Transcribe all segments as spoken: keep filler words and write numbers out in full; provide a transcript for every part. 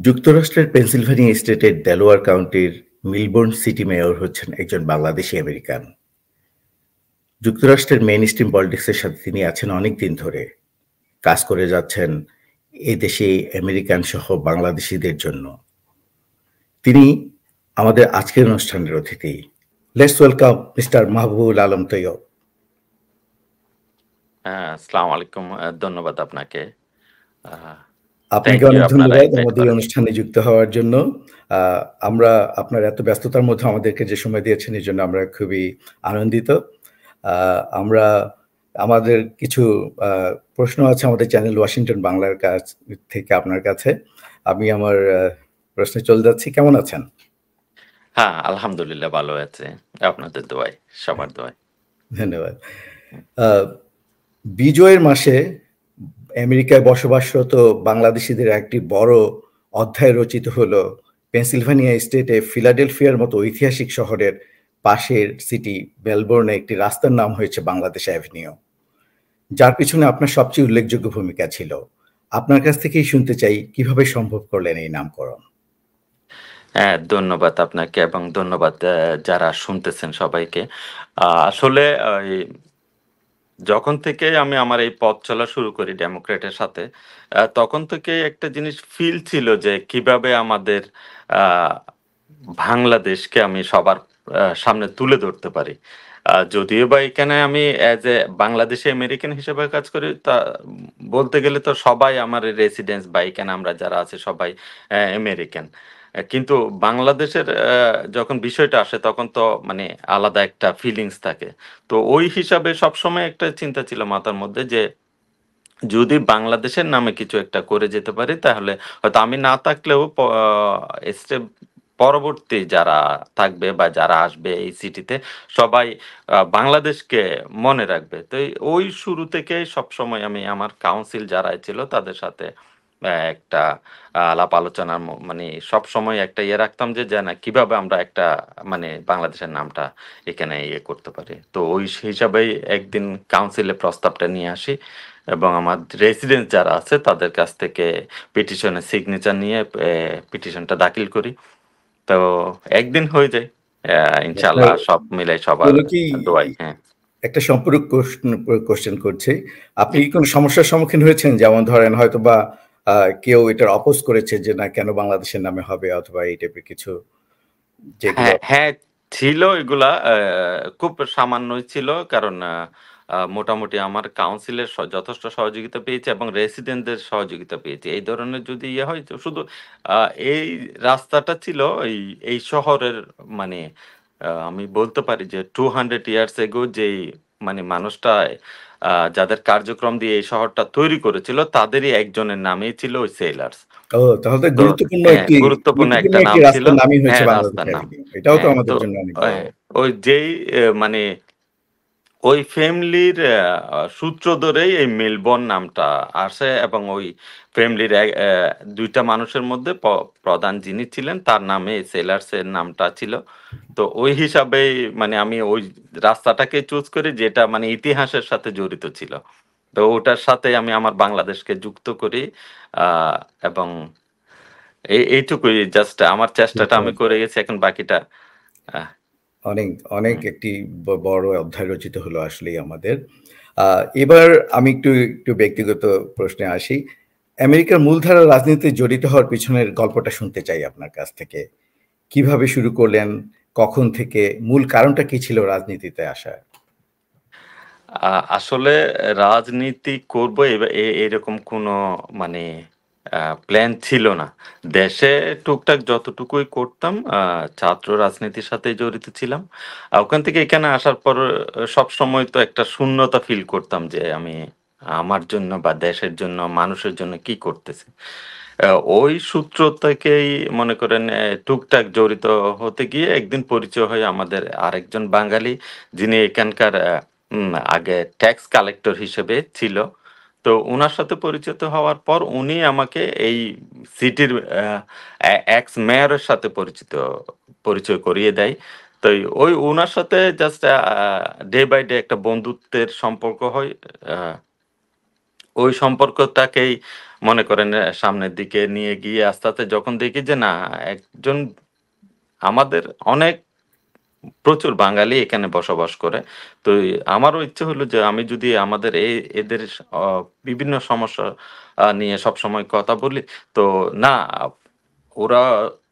যুক্তরাষ্ট্রের পেনসিলভানিয়া স্টেটের ডেলাওয়্যার কাউন্টির মিলবোর্ন সিটি মেয়র হচ্ছেন একজন বাংলাদেশি আমেরিকান। যুক্তরাষ্ট্রের মেইনস্ট্রিম পলিটিক্সের সাথে তিনি আছেন অনেক দিন ধরে। কাজ করে যাচ্ছেন এদেশে আমেরিকান সহ বাংলাদেশিদের জন্য। তিনি আমাদের আজকের অনুষ্ঠানের অতিথি। Let's welcome mister Mahbubul Alam Tayeb. হ্যাঁ, আসসালামু আলাইকুম। আ ধন্যবাদ আপনাকে। আ আপনাকে থ্যাংক ইউ অনেক আপনারা ধন্যবাদ ইনভাইট আমাদের এই করার জন্য। অনুষ্ঠানে যুক্ত হওয়ার জন্য। আ আমরা আপনার এত ব্যস্ততার মধ্যে আমাদেরকে যে সময় দিয়েছেন এজন্য আমরা খুবই আনন্দিত। আ আমরা আমাদের কিছু আ প্রশ্ন আছে আমাদের চ্যানেল ওয়াশিংটন বাংলার কাছ থেকে আপনার কাছে। আমি আমার আ প্রশ্নে চলে যাচ্ছি। কেমন আছেন? হ্যাঁ, আলহামদুলিল্লাহ ভালো আছে। আপনাদের দোয়ায়, সবার দোয়ায়। ধন্যবাদ। হুম। আ বিজয়ের মাসে আমেরিকায় বসবাসরত বাংলাদেশীদের একটি বড় অধ্যায় রচিত হলো পেনসিলভানিয়া স্টেটে ফিলাডেলফিয়ার মতো ঐতিহাসিক শহরের পাশের সিটি মেলবোর্নে একটি রাস্তার নাম হয়েছে বাংলাদেশ অ্যাভিনিউ, যার পিছনে আপনার সবচেয়ে উল্লেখযোগ্য ভূমিকা ছিল। আপনার কাছ থেকেই শুনতে চাই কিভাবে সম্ভব করলেন এই নামকরণ? হ্যাঁ, ধন্যবাদ আপনাকে এবং ধন্যবাদ আ যারা শুনতেছেন সবাইকে। আ আসলে আ এই যখন থেকে আমি আমার এই পথ চলা শুরু করি ডেমোক্রেটের সাথে, আ তখন থেকেই একটা জিনিস ফিল ছিল যে কিভাবে আমাদের আ বাংলাদেশকে আমি সবার আ সামনে তুলে ধরতে পারি। আ যদিও বা এখানে আমি অ্যাজ এ বাংলাদেশি আমেরিকান হিসেবে কাজ করি, তা বলতে গেলে তো সবাই আমার রেসিডেন্স বা এখানে আমরা যারা আছি সবাই অ্যা আমেরিকান। অ্যা কিন্তু বাংলাদেশের অ্যা যখন বিষয়টা আসে তখন তো মানে আলাদা একটা ফিলিংস থাকে। তো ওই হিসাবে সবসময় একটা চিন্তা ছিল মাথার মধ্যে যে, যদি বাংলাদেশের নামে কিছু একটা করে যেতে পারি তাহলে হয়তো আমি না থাকলেও প স্টেপ পরবর্তী যারা থাকবে বা যারা আসবে এই সিটিতে সবাই আ বাংলাদেশকে মনে রাখবে। তো এই ওই শুরু থেকেই সবসময় আমি আমার কাউন্সিল যারা ছিল তাদের সাথে অ্যা একটা আলাপ আলোচনার ম মানে সবসময় একটা ইয়ে রাখতাম যে, যে না কিভাবে আমরা একটা মানে বাংলাদেশের নামটা এখানে ইয়ে করতে পারি। তো ওই হিসাবেই একদিন কাউন্সিলে প্রস্তাবটা নিয়ে আসি এবং আমার রেসিডেন্ট যারা আছে তাদের কাছ থেকে পিটিশনের সিগনেচার নিয়ে এ পিটিশনটা দাখিল করি। তো একদিন হয়ে যায়। অ্যা আপনার ইনশাআল্লাহ সব মিলাই সবার কোনো কি দোয়ায়। হ্যাঁ। একটা সম্পূরক কোশ্চেন কোশ্চেন করছি। আপনি কি কোনো সমস্যার সম্মুখীন হয়েছেন? যেমন ধরেন হয়তোবা আ কেউ এটার অপোজ করেছে যে না কেন বাংলাদেশের নামে হবে অথবা এই টাইপের কিছু যেগুলো হ্যাঁ, হ্যাঁ, ছিল এগুলা অ্যা খুব সামান্যই ছিল। কারণ আ আ মোটামুটি আমার কাউন্সিলের স যথেষ্ট সহযোগিতা পেয়েছি এবং রেসিডেন্টদের সহযোগিতা পেয়েছি। এই ধরনের যদি ইয়ে হয় তো শুধু আ এই রাস্তাটা ছিল এই, এই শহরের মানে আ আমি বলতে পারি যে দুইশ ইয়ার্স এগো যেই মানে মানুষটা আ যাদের কার্যক্রম দিয়ে এই শহরটা তৈরি করেছিল তাদেরই একজনের নামেই ছিল ওই সেলার্স। ও তাহলে তো তো গুরুত্বপূর্ণ হ্যাঁ, একটি গুরুত্বপূর্ণ গুরুত্বপূর্ণ একটা একটি নাম ছিল। রাস্তার নামই হয়েছে হ্যাঁ, বাংলাদেশ রাস্তার নাম। অ্যাভিনিউ। এটাও তো হ্যাঁ, তো আমাদের জন্য অনেক বড়। হ্যাঁ, ওই যেই এ মানে ওই ফ্যামিলির আ সূত্র ধরেই এই মেলবোর্ন নামটা আসে এবং ওই ফ্যামিলির এ অ্যা দুই টা মানুষের মধ্যে প প্রধান যিনি ছিলেন তার নামে সেলার্স এর নামটা ছিল। তো ওই হিসাবেই মানে আমি ওই রাস্তাটাকে চুজ করি যেটা মানে ইতিহাসের সাথে জড়িত ছিল। তো ওটার সাথে আমি আমার বাংলাদেশকে যুক্ত করি। আ এবং এই এইটুকুই জাস্ট আমার খুব চেষ্টাটা আমি করে চমৎকার। গেছি। এখন বাকিটা আহ অনেক, অনেক হুম। একটি ব বড় অধ্যায় রচিত হলো আসলেই আমাদের। আ এবার আমি একটু, একটু ব্যক্তিগত প্রশ্নে আসি। আমেরিকার মূলধারার রাজনীতিতে জড়িত হওয়ার পিছনের গল্পটা শুনতে চাই আপনার কাছ থেকে। কিভাবে শুরু করলেন? কখন থেকে? মূল কারণটা কি ছিল রাজনীতিতে আসার? আ আসলে রাজনীতি করব এবা এ এরকম কোনো মানে আ প্ল্যান ছিল না। দেশে টুকটাক যতটুকুই করতাম আ ছাত্র রাজনীতির সাথেই জড়িত ছিলাম। আ ওখান থেকে এখানে আসার পর আ সবসময় তো একটা শূন্যতা ফিল করতাম যে আমি আমার জন্য বা দেশের জন্য, মানুষের জন্য কি করতেছি। আ ওই সূত্র থেকেই মনে করেন এ টুকটাক জড়িত হতে গিয়ে একদিন পরিচয় হয় আমাদের আরেকজন বাঙালি যিনি এখানকার আ উম আগে ট্যাক্স কালেক্টর হিসেবে ছিল। তো উনার সাথে পরিচিত হওয়ার পর উনি আমাকে এই সিটির আ এ এক্স মেয়রের সাথে পরিচিত পরিচয় করিয়ে দেয়। তো ওই উনার সাথে just a day by day একটা বন্ধুত্বের সম্পর্ক হয়। আ ওই সম্পর্কটাকেই মনে করেন অ্যা সামনের দিকে নিয়ে গিয়ে আস্তে, আস্তে যখন দেখি যে না একজন আমাদের অনেক প্রচুর বাঙালি এখানে বসবাস করে। তো এই আমারও ইচ্ছে হলো যে আমি যদি আমাদের এ এদের স অ বিভিন্ন সমস্যা আ নিয়ে সবসময় কথা বলি, তো না ওরা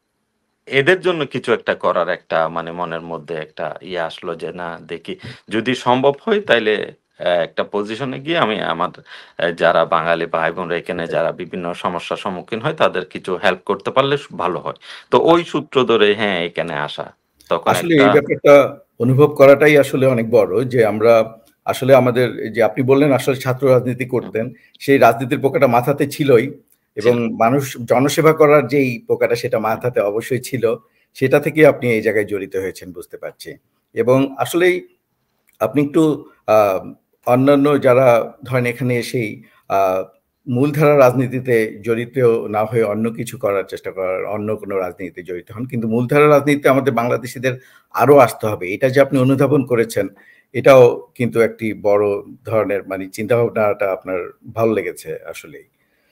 এদের জন্য কিছু একটা করার একটা মানে মনের মধ্যে একটা ইয়ে আসলো যে না দেখি যদি সম্ভব হয় তাইলে অ্যা একটা পজিশনে গিয়ে আমি আমার অ্যা যারা বাঙালি ভাই-বোনরা এখানে সেটাই। যারা বিভিন্ন সমস্যার সম্মুখীন হয় তাদের কিছু হেল্প করতে পারলে সু ভালো হয়। তো ওই আস সূত্র ধরে হ্যাঁ, এখানে আসা। তখন আসলে একটা এই ব্যাপারটা অনুভব করাটাই আসলে অনেক বড় যে আমরা আসলে আমাদের এই যে আপনি বললেন আসলে ছাত্র রাজনীতি হুম, করতেন। সেই রাজনীতির পোকাটা মাথাতে ছিলই এবং ছিল। মানুষ জনসেবা করার যেই পোকাটা সেটা হুম, মাথাতে অবশ্যই ছিল। সেটা থেকেই আপনি এই জায়গায় জড়িত হয়েছেন বুঝতে পারছি। এবং আসলেই আপনি একটু আ অন্যান্য যারা ধরেন এখানে এসেই আ মূলধারার রাজনীতিতে জড়িত না হয়ে অন্য কিছু করার চেষ্টা করার, অন্য কোনো রাজনীতিতে জড়িত হন। কিন্তু মূলধারার রাজনীতিতে আমাদের বাংলাদেশীদের আরো আসতে হবে। এটা যে আপনি অনুধাবন করেছেন, এটাও কিন্তু একটি বড় ধরনের মানে চিন্তাভাবনাটা আপনার ভালো লেগেছে আসলেই।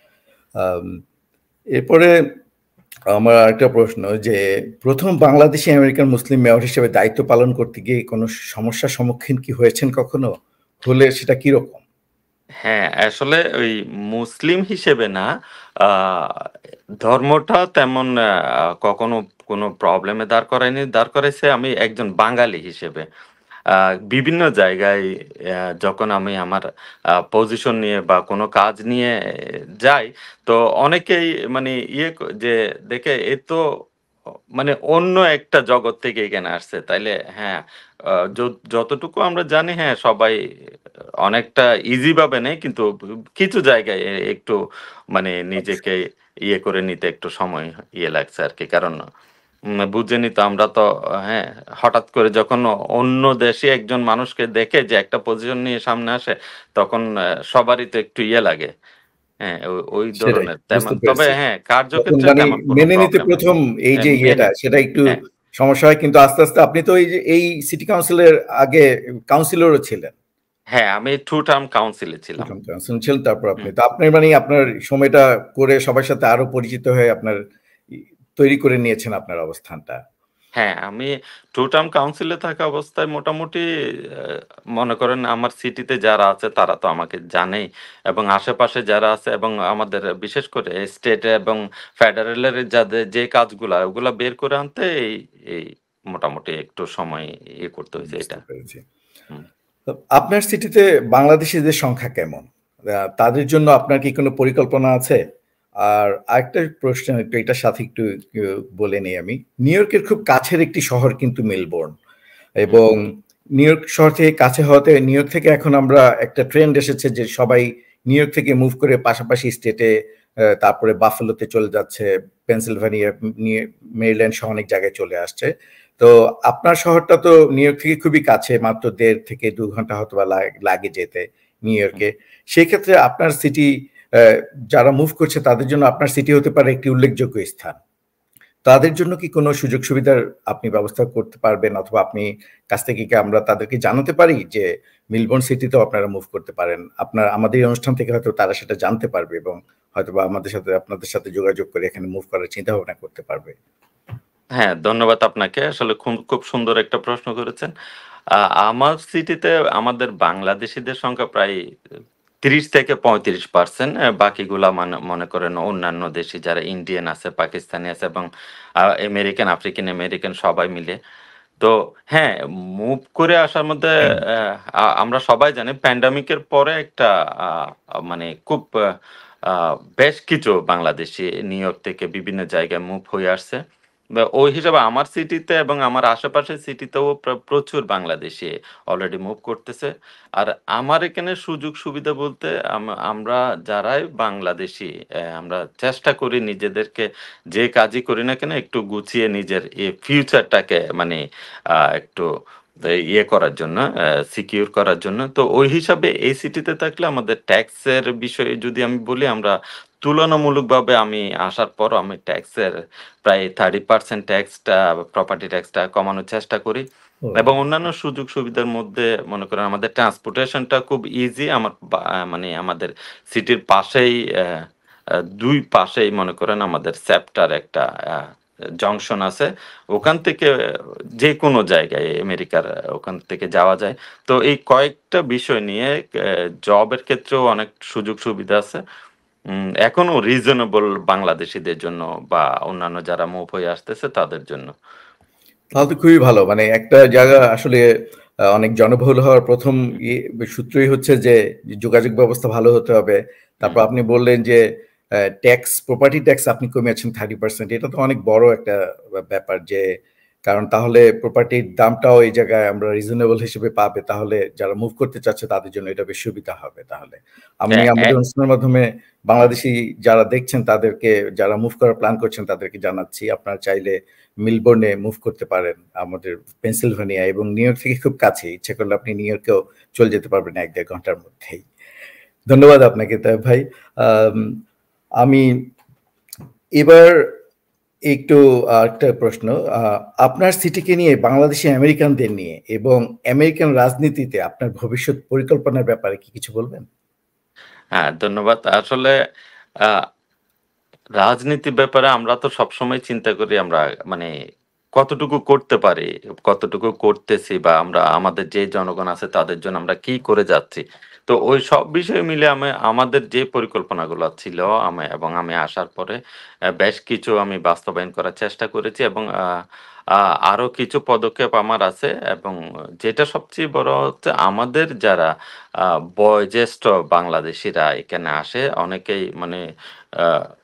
আম এরপরে আমার আরেকটা প্রশ্ন যে প্রথম বাংলাদেশী আমেরিকান মুসলিম মেয়র হিসেবে দায়িত্ব পালন করতে গিয়ে কোনো সমস্যার সম্মুখীন কি হয়েছেন কখনো? হলে সেটা কিরকম? হ্যাঁ, আসলে ওই মুসলিম হিসেবে না, আ ধর্মটা তেমন আ কখনো কোনো প্রবলেমে দাঁড় করায়নি। দাঁড় করাইছে আমি একজন বাঙালি হিসেবে। আ বিভিন্ন জায়গায় অ্যা যখন আমি আমার আ পজিশন নিয়ে বা কোনো কাজ নিয়ে যাই, তো অনেকেই মানে ইয়ে ক যে দেখে এ তো অ মানে অন্য একটা জগৎ থেকে এখানে আসছে। তাইলে হ্যাঁ, আ য যতটুকু আমরা জানি হ্যাঁ, সবাই অনেকটা ইজি ভাবে নেয় কিন্তু ব কিছু জায়গায় এ একটু মানে নিজেকে অবশ্যই। ইয়ে করে নিতে একটু সময় ইয়ে লাগছে আরকি। কারণ উম বুঝেনই তো আমরা তো হ্যাঁ, হঠাৎ করে যখন অ অন্য দেশে একজন মানুষকে দেখে যে একটা পজিশন নিয়ে সামনে আসে, তখন অ্যা সবারই তো একটু ইয়ে লাগে। হ্যাঁ, ও ওই সেটাই ধরনের তেমন বুঝতে তবে পেরেছি। হ্যাঁ, তখন কার্যক্ষেত্রে মানে তেমন কোনো মেনে নিতে প্রবলেম হয়নি। প্রথম এই অ্যা যে মেনে ইয়েটা সেটা একটু হ্যাঁ, সমস্যা হয় কিন্তু আস্তে, আস্তে আপনি তো এই যে এই সিটি কাউন্সিলের আগে কাউন্সিলরও ছিলেন। হ্যাঁ, আমি টু টার্ম কাউন্সিলে ছিলাম। প্রথম কাউন্সিলর ছিলেন তারপর আপনি। হুম। তো আপনার মানে আপনার সময়টা করে সবার সাথে আরো পরিচিত হয়ে আপনার ই তৈরি করে নিয়েছেন আপনার অবস্থানটা। হ্যাঁ, আমি টু টার্ম কাউন্সিলে থাকা অবস্থায় মোটামুটি অ্যা মনে করেন আমার সিটিতে যারা আছে তারা তো আমাকে জানেই এবং আশেপাশে যারা আছে এবং আমাদের বিশেষ করে স্টেটে এবং ফেডারেলের যাদের যে কাজগুলা ওগুলা বের করে আনতে এই, এই মোটামুটি একটু সময় ইয়ে করতে হইছে বুঝতে এটা। পেরেছি। হুম। তো আপনার সিটিতে বাংলাদেশীদের সংখ্যা কেমন? আ তাদের জন্য আপনার কি কোনো পরিকল্পনা আছে? আর আরেকটা প্রশ্ন একটু এটার সাথে একটু একটু বলে নেই আমি। নিউ ইয়র্কের খুব কাছের একটি শহর কিন্তু মেলবোর্ন হুম, এবং নিউ ইয়র্ক শহর থেকে কাছে হওয়াতে নিউ ইয়র্ক থেকে এখন আমরা একটা ট্রেন্ড এসেছে যে সবাই নিউ ইয়র্ক থেকে মুভ করে পাশাপাশি স্টেটে আ তারপরে বাফেলোতে চলে যাচ্ছে, পেনসিলভানিয়া, নিউ মেরিল্যান্ড সহ অনেক জায়গায় চলে আসছে। তো আপনার শহরটা তো নিউ ইয়র্ক থেকে খুবই কাছে। মাত্র দেড় থেকে দুই ঘন্টা হয়তোবা লা লাগে যেতে নিউ হুম। ইয়র্কে। সেক্ষেত্রে আপনার সিটি অ্যা যারা মুভ করছে তাদের জন্য আপনার সিটি হতে পারে একটি উল্লেখযোগ্য স্থান। তাদের জন্য কি কোনো সুযোগ সুবিধার আপনি ব্যবস্থা করতে পারবেন অথবা আপনি কাছ থেকে কি আমরা তাদেরকে জানাতে পারি যে মেলবোর্ন সিটিতেও আপনারা মুভ করতে পারেন। আপনার আমাদের এই অনুষ্ঠান থেকে হয়তো তারা সেটা জানতে পারবে এবং হয়তোবা আমাদের সাথে আপনাদের সাথে যোগাযোগ করে এখানে মুভ করার চিন্তাভাবনা করতে পারবে। হ্যাঁ, ধন্যবাদ আপনাকে। আসলে খুব, খুব সুন্দর একটা প্রশ্ন করেছেন। আ আমার সিটিতে আমাদের বাংলাদেশীদের সংখ্যা প্রায় ত্রিশ থেকে পঁয়ত্রিশ পার্সেন্ট, অ্যা বাকিগুলা মানে মনে করেন অন্যান্য দেশী যারা ইন্ডিয়ান আছে, পাকিস্তানি আছে এবং আ আমেরিকান, আফ্রিকান আমেরিকান সবাই মিলে। তো হ্যাঁ, মুভ করে আসার মধ্যে অ্যা আ আমরা সবাই জানি প্যান্ডেমিক এর পরে একটা আ আ মানে খুব আ আ বেশ কিছু বাংলাদেশী নিউ ইয়র্ক থেকে বিভিন্ন জায়গায় মুভ হয়ে আসছে। বা ওই হিসাবে আমার সিটিতে এবং আমার আশেপাশের সিটিতেও প্র প্রচুর বাংলাদেশী অলরেডি মুভ করতেছে। আর আমার এখানে সুযোগ সুবিধা বলতে আম আমরা যারাই বাংলাদেশী অ্যা আমরা চেষ্টা করি নিজেদেরকে যে কাজই করি না কেন একটু গুছিয়ে নিজের এ ফিউচারটাকে মানে আ একটু এ ইয়ে করার জন্য, আ সিকিউর করার জন্য। তো ওই হিসাবে এই সিটিতে থাকলে আমাদের ট্যাক্সের বিষয়ে যদি আমি বলি আমরা তুলনামূলকভাবে আমি আসার পরও আমি ট্যাক্সের প্রায় ত্রিশ পার্সেন্ট ট্যাক্সটা প্রপার্টি ট্যাক্সটা কমানোর চেষ্টা করি। এবং ও অন্যান্য সুযোগ সুবিধার মধ্যে মনে করেন আমাদের ট্রান্সপোর্টেশনটা খুব ইজি। আমার বা মানে আমাদের সিটির পাশেই অ্যা আ দুই পাশেই মনে করেন আমাদের স্যাপটার একটা আ জংশন আছে। ওখান থেকে যেকোনো জায়গায় আমেরিকার আহ, ওখান থেকে যাওয়া যায়। তো এই কয়েকটা বিষয় নিয়ে অ্যা জবের ক্ষেত্রেও অনেক সুযোগ সুবিধা আছে। উম এখনো রিজনেবল বাংলাদেশীদের জন্য বা অন্যান্য যারা মুভ হয়ে আসতেছে তাদের জন্য। তাহলে তো খুবই ভালো। মানে একটা জায়গা আসলে আ অনেক জনবহুল হওয়ার প্রথম ইয়ে সূত্রই হচ্ছে যে যোগাযোগ ব্যবস্থা ভালো হতে হবে। হুম। তারপর আপনি বললেন যে অ্যা ট্যাক্স, প্রপার্টি ট্যাক্স আপনি কমিয়েছেন ত্রিশ পার্সেন্ট। এটা তো অনেক বড় একটা ব্যা ব্যাপার যে কারণ তাহলে প্রপার্টির দামটাও এই জায়গায় আমরা রিজনেবল হিসেবে পাবে। তাহলে যারা মুভ করতে চাচ্ছে তাদের জন্য এটা বেশ সুবিধা হবে তাহলে। আমি অ্যা অ্যা আমাদের অনুষ্ঠানের মাধ্যমে হুম। বাংলাদেশী যারা দেখছেন তাদেরকে, যারা মুভ করার প্ল্যান করছেন তাদেরকে জানাচ্ছি আপনারা চাইলে মিলবোর্নে মুভ করতে পারেন আমাদের পেনসিলভানিয়া, এবং নিউ ইয়র্ক থেকে খুব কাছে। ইচ্ছে করলে আপনি নিউ ইয়র্কেও চলে যেতে পারবেন এক দেড় ঘন্টার মধ্যেই। ধন্যবাদ আপনাকে তাইব ভাই। আম আমি এবার একটু আরেকটা প্রশ্ন। আ আপনার সিটিকে নিয়ে বাংলাদেশি আমেরিকানদের নিয়ে এবং আমেরিকান রাজনীতিতে আপনার ভবিষ্যৎ পরিকল্পনার ব্যাপারে কি কিছু বলবেন? হ্যাঁ, ধন্যবাদ। আসলে আ রাজনীতির ব্যাপারে আমরা তো সবসময় চিন্তা করি আমরা মানে কতটুকু করতে পারি, কতটুকু করতেছি বা আমরা আমাদের যে জনগণ আছে তাদের জন্য আমরা কি করে যাচ্ছি। তো ওই সব বিষয় মিলে আমি আমাদের যে পরিকল্পনাগুলো ছিল আমি এবং আমি আসার পরে অ্যা বেশ কিছু আমি বাস্তবায়ন করার চেষ্টা করেছি এবং আ আ আরো কিছু পদক্ষেপ আমার আছে এবং যেটা সবচেয়ে বড় হচ্ছে আমাদের যারা আ বয়োজ্যেষ্ঠ বাংলাদেশীরা এখানে আসে অনেকেই মানে আ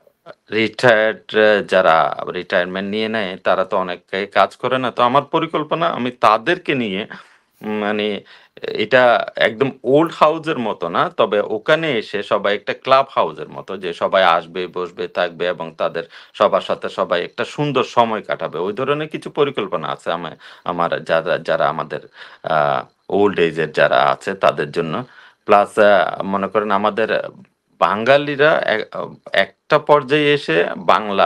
রিটায়ার্ড এ যারা রিটায়ারমেন্ট নিয়ে নেয়, তারা তো অনেকেই কাজ করে না। তো আমার পরিকল্পনা আমি তাদেরকে নিয়ে উম মানে এটা একদম ওল্ড হাউসের মতো না। তবে ওখানে এসে সবাই একটা ক্লাব হাউসের মতো যে সবাই আসবে, বসবে, থাকবে এবং তাদের সবার সাথে সবাই একটা সুন্দর সময় কাটাবে। ওই ধরনের কিছু পরিকল্পনা আছে আমা আমার যারা যারা আমাদের আ ওল্ড এজ এর যারা আছে তাদের জন্য। প্লাস আ মনে করেন আমাদের বাঙালিরা এ আ একটা পর্যায়ে এসে বাংলা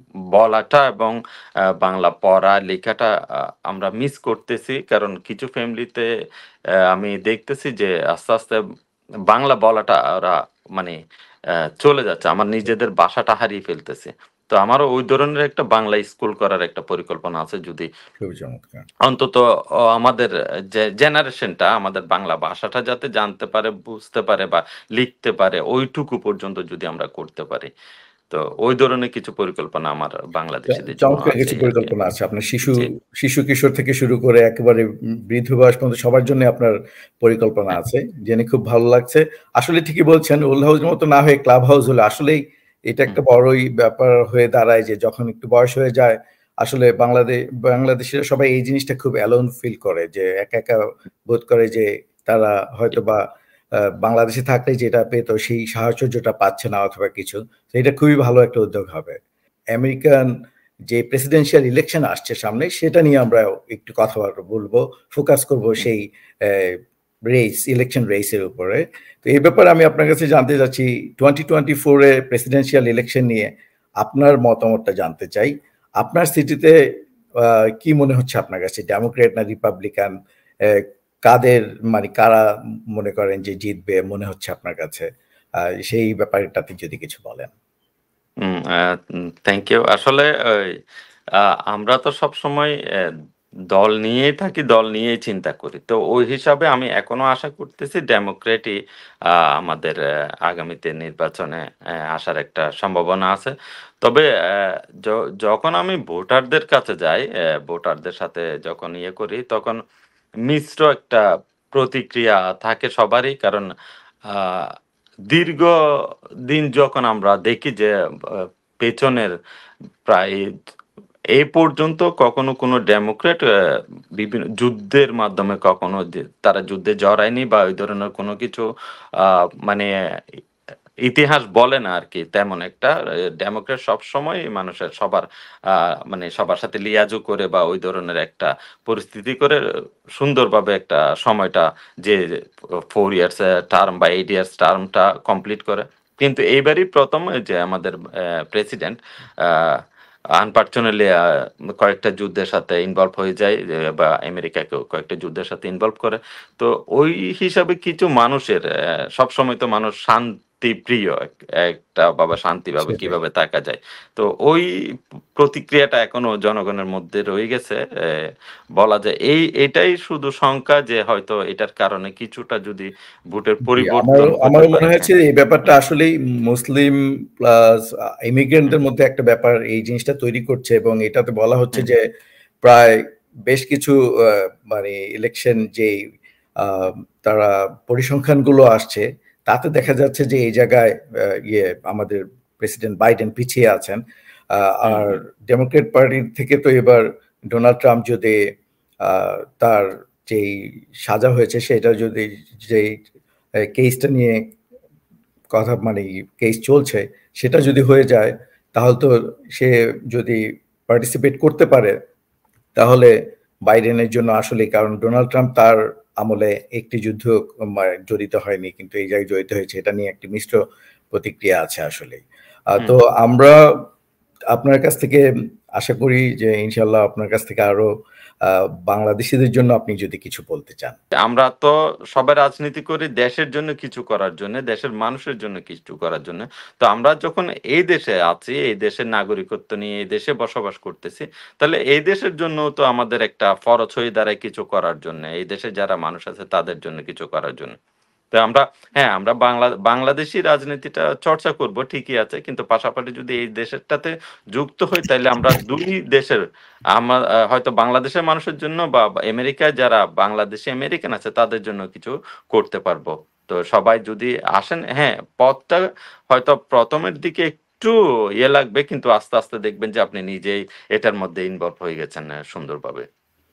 বলাটা এবং আ বাংলা পড়া লেখাটা আ আমরা মিস করতেছি। কারণ কিছু ফ্যামিলিতে অ্যা আমি দেখতেছি যে আস্তে, আস্তে বাংলা বলাটা ওরা মানে অ্যা চলে যাচ্ছে। আমার নিজেদের ভাষাটা হারিয়ে ফেলতেছি। তো আমারও ওই ধরনের একটা বাংলা স্কুল করার একটা পরিকল্পনা আছে যদি খুবই চমৎকার। অন্তত অ আমাদের যে জেনারেশনটা আমাদের বাংলা ভাষাটা যাতে জানতে পারে, বুঝতে পারে বা লিখতে পারে, ওইটুকু পর্যন্ত যদি আমরা করতে পারি। তো ওই ধরনের কিছু পরিকল্পনা আমার চ বাংলাদেশীদের জন্য চমৎকার আছে কিছু এই আরকি। পরিকল্পনা আছে। আপনার শিশু, জি, শিশু-কিশোর থেকে শুরু করে একেবারে উম বৃদ্ধ বয়স পর্যন্ত সবার জন্যই আপনার পরিকল্পনা হ্যাঁ, আছে। জেনে খুব ভালো লাগছে। আসলে ঠিকই বলছেন, ওল্ড হাউসের মতো না হয়ে ক্লাব হাউস হলে আসলেই এটা হুম, একটা বড়ই ব্যাপার হয়ে দাঁড়ায় যে যখন একটু বয়স হয়ে যায়, আসলে বাংলাদে বাংলাদেশীরা সবাই এই জিনিসটা খুব অ্যালোন ফিল করে যে একা, একা বোধ করে যে তারা জি, হয়তোবা আ বাংলাদেশে থাকলে যেটা পেত সেই সাহচর্যটা পাচ্ছে না অথবা কিছু। তো এটা খুবই ভালো একটা উদ্যোগ হবে। আমেরিকান যে প্রেসিডেন্সিয়াল ইলেকশন আসছে সামনে সেটা নিয়ে আমরা একটু কথাবার্তা বলবো। ফোকাস করব হুম, সেই অ্যা রেস, ইলেকশন রেসের উপরে। তো এই ব্যাপারে আমি আপনার কাছে জানতে চাচ্ছি দুই হাজার চব্বিশ এ প্রেসিডেন্সিয়াল ইলেকশন নিয়ে আপনার মতামতটা জানতে চাই। আপনার সিটিতে আ কি মনে হচ্ছে আপনার কাছে? ডেমোক্রেট না রিপাবলিকান? অ্যা কাদের মানে কারা মনে করেন যে জিতবে মনে হচ্ছে আপনার কাছে? আ সেই ব্যাপারটাতে যদি কিছু বলেন। Hmm, uh um thank you. আসলে ওই আ আমরা তো সবসময় অ্যা দল নিয়েই থাকি, দল নিয়েই চিন্তা করি। তো ওই হিসাবে আমি এখনো আশা করতেছি ডেমোক্রেটই আ আমাদের অ্যা আগামীতে নির্বাচনে অ্যা আসার একটা সম্ভাবনা আছে। তবে অ্যা য যখন আমি ভোটারদের কাছে যাই, অ্যা ভোটারদের সাথে যখন ইয়ে করি, তখন মিশ্র একটা প্রতিক্রিয়া থাকে সবারই। কারণ আ দীর্ঘদিন যখন আমরা দেখি যে আ পেছনের প্রায় এই পর্যন্ত কখনো কোনো ডেমোক্র্যাট আ বিভিন্ন যুদ্ধের মাধ্যমে কখনো যে তারা যুদ্ধে জড়ায়নি বা ওই ধরনের কোনো কিছু আ মানে ইতিহাস বলে না আরকি তেমন একটা। এ ডেমোক্র্যাট সবসময় মানুষের সবার আ মানে সবার সাথে লিয়াজু করে বা ওই ধরনের একটা পরিস্থিতি করে সুন্দরভাবে একটা সময়টা যে চার ইয়ার্স এ টার্ম বা আট ইয়ার্স টার্মটা কমপ্লিট করে। কিন্তু এইবারই প্রথম যে আমাদের প্রেসিডেন্ট আনফরচুনেটলি কয়েকটা যুদ্ধের সাথে ইনভলভ হয়ে যায় বা আমেরিকাকেও কয়েকটা যুদ্ধের সাথে ইনভলভ করে। তো ওই হিসাবে কিছু মানুষের সবসময় তো মানুষ শান্তি প্রিয় একটা বাবা শান্তিভাবে সেটাই। কিভাবে থাকা যায়। তো ওই প্রতিক্রিয়াটা এখনো জনগণের মধ্যে রয়ে গেছে। বলা যায় এই এটাই শুধু শঙ্কা যে হয়তো এটার কারণে কিছুটা যদি ভোটের জি, আমারও পরিবর্তন হতে আমারও মনে পারে। হয়েছে হ্যাঁ। এই ব্যাপারটা আসলেই মুসলিম প্লাস হুম, ইমিগ্রেন্টের মধ্যে একটা ব্যাপার এই জিনিসটা তৈরি করছে এবং এটাতে বলা হচ্ছে হুম, যে প্রায় বেশ কিছু আহ, মানে ইলেকশন যে আহ, তারা পরিসংখ্যানগুলো আসছে তাতে দেখা যাচ্ছে যে এই জায়গায় আহ, ইয়ে আমাদের প্রেসিডেন্ট বাইডেন পিছিয়ে আছেন। আহ, হুম, আর হুম, ডেমোক্রেট পার্টির থেকে তো এবার ডোনাল্ড ট্রাম্প যদি আহ, তার যেই সাজা হয়েছে সেটা যদি যেই কেসটা নিয়ে কথা মানে কেস চলছে সেটা যদি হয়ে যায় তাহলে তো সে যদি পার্টিসিপেট করতে পারে তাহলে বাইডেনের জন্য আসলে কারণ ডোনাল্ড ট্রাম্প তার আমলে একটি যুদ্ধ মানে জড়িত হয়নি কিন্তু এই জায়গায় জড়িত হয়েছে এটা নিয়ে একটি মিশ্র প্রতিক্রিয়া আছে আসলে। হুম, তো আমরা আপনার কাছ থেকে আশা করি যে ইনশাল্লাহ আপনার কাছ থেকে আরো আহ, বাংলাদেশিদের জন্য আপনি যদি কিছু বলতে চান। আমরা তো সবাই রাজনীতি করি দেশের জন্য কিছু করার জন্য, দেশের মানুষের জন্য কিছু করার জন্য। তো আমরা যখন এই দেশে আছি, এই দেশের নাগরিকত্ব নিয়ে এই দেশে বসবাস করতেছি, তাহলে এই দেশের জন্যও তো আমাদের একটা ফরজ হয়ে দাঁড়ায় কিছু করার জন্য। এই দেশে যারা মানুষ আছে তাদের জন্য কিছু করার জন্য। তো আমরা হ্যাঁ, আমরা বাংলা বাংলাদেশী রাজনীতিটা চর্চা করব ঠিকই আছে। কিন্তু পাশাপাশি যদি এই দেশেরটাতে যুক্ত হই তাইলে আমরা দুই দেশের আমা আ হয়তো বাংলাদেশের মানুষের জন্য বা বা আমেরিকায় যারা বাংলাদেশী আমেরিকান আছে তাদের জন্য কিছু করতে পারবো। তো সবাই যদি আসেন হ্যাঁ, পথটা হয়তো প্রথম এর দিকে একটু ইয়ে লাগবে কিন্তু আস্তে, আস্তে দেখবেন যে আপনি নিজেই এটার মধ্যে ইনভলভ হয়ে গেছেন আ সুন্দরভাবে।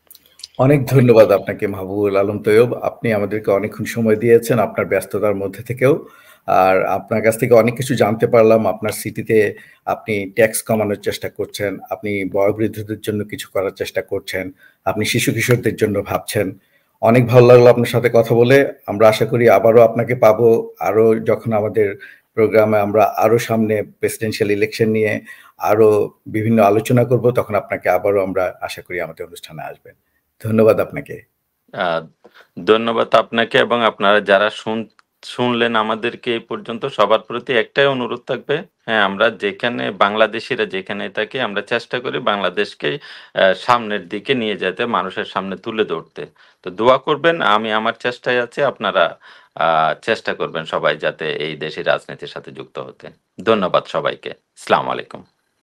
অনেক ধন্যবাদ আপনাকে মাহবুবুল আলম তৈয়ব। আপনি আমাদেরকে অনেকক্ষণ সময় দিয়েছেন আপনার ব্যস্ততার মধ্যে থেকেও। আর আপনার কাছ থেকে অনেক কিছু জানতে পারলাম। আপনার সিটিতে আপনি ট্যাক্স কমানোর চেষ্টা করছেন। আপনি বয়োবৃদ্ধদের জন্য কিছু করার চেষ্টা করছেন। আপনি শিশু-কিশোরদের জন্য ভাবছেন। অনেক ভালো লাগলো আপনার সাথে কথা বলে। আমরা আশা করি আবারও আপনাকে পাবো। আরো যখন আমাদের প্রোগ্রামে আমরা আরো সামনে প্রেসিডেন্সিয়াল ইলেকশন নিয়ে আরো বিভিন্ন আলোচনা করব তখন আপনাকে আবারও আমরা আশা করি আমাদের অনুষ্ঠানে আসবেন। ধন্যবাদ আপনাকে। আ ধন্যবাদ আপনাকে এবং আপনারা যারা শুন শুনলেন আমাদেরকে এই পর্যন্ত সবার প্রতি একটাই অনুরোধ থাকবে। হ্যাঁ, আমরা যেখানে বাংলাদেশীরা যেখানে থাকি আমরা চেষ্টা করি বাংলাদেশকে অ্যা সামনের দিকে নিয়ে যেতে, মানুষের সামনে তুলে ধরতে। তো দোয়া করবেন, আমি আমার চেষ্টায় আছি। আপনারা আ চেষ্টা করবেন সবাই যাতে এই দেশি রাজনীতির সাথে যুক্ত হতে। ধন্যবাদ সবাইকে। আসসালামু আলাইকুম।